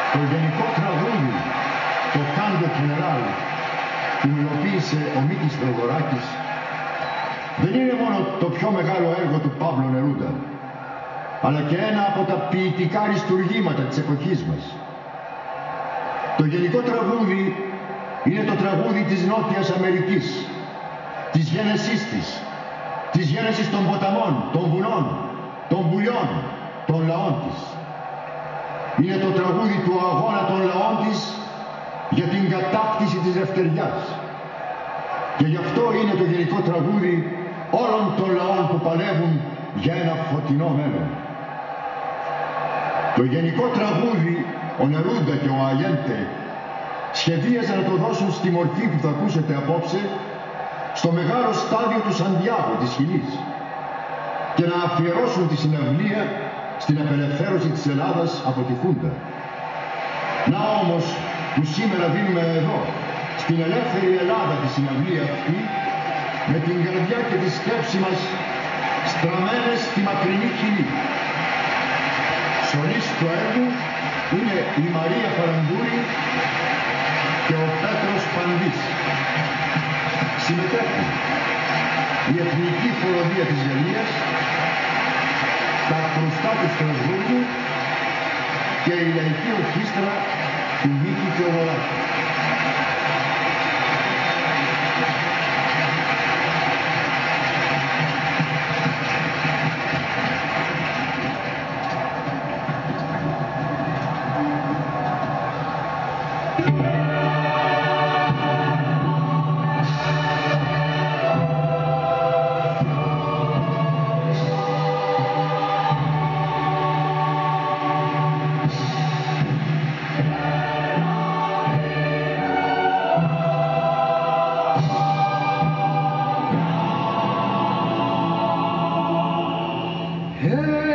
Το γενικό τραγούδι, το Κάντο Κινεράλ, που υλοποίησε ο Μίκης Θεοδωράκης, δεν είναι μόνο το πιο μεγάλο έργο του Παύλο Νερούντα, αλλά και ένα από τα ποιητικά αριστουργήματα της εποχής μας. Το γενικό τραγούδι είναι το τραγούδι της Νότιας Αμερικής, της γένεσής της γένεσης των ποταμών, των βουνών, των πουλιών, των λαών της. Είναι το τραγούδι του αγώνα των λαών της για την κατάκτηση της ελευθεριάς. Και γι' αυτό είναι το γενικό τραγούδι όλων των λαών που παλεύουν για ένα φωτεινό μέλλον. Το γενικό τραγούδι, ο Νερούντα και ο Αγέντε σχεδίαζαν να το δώσουν στη μορφή που θα ακούσετε απόψε στο μεγάλο στάδιο του Σαντιάγο της σκηνής και να αφιερώσουν τη συναυλία στην απελευθέρωση της Ελλάδας από τη Χούντα. Να όμως που σήμερα δίνουμε εδώ, στην ελεύθερη Ελλάδα τη συναυλία αυτή, με την καρδιά και τη σκέψη μας στραμμένες στη μακρινή χιλή. Σολής του έργου είναι η Μαρία Φαραντούρη και ο Πέτρος Παντής. Συμμετέχουν η Εθνική Φοροδία της Γαλλίας, τα Κρουστά του Στρασβούργου και η Λαϊκή Ορχήστρα του Μίκη Θεοδωράκη. Yeah.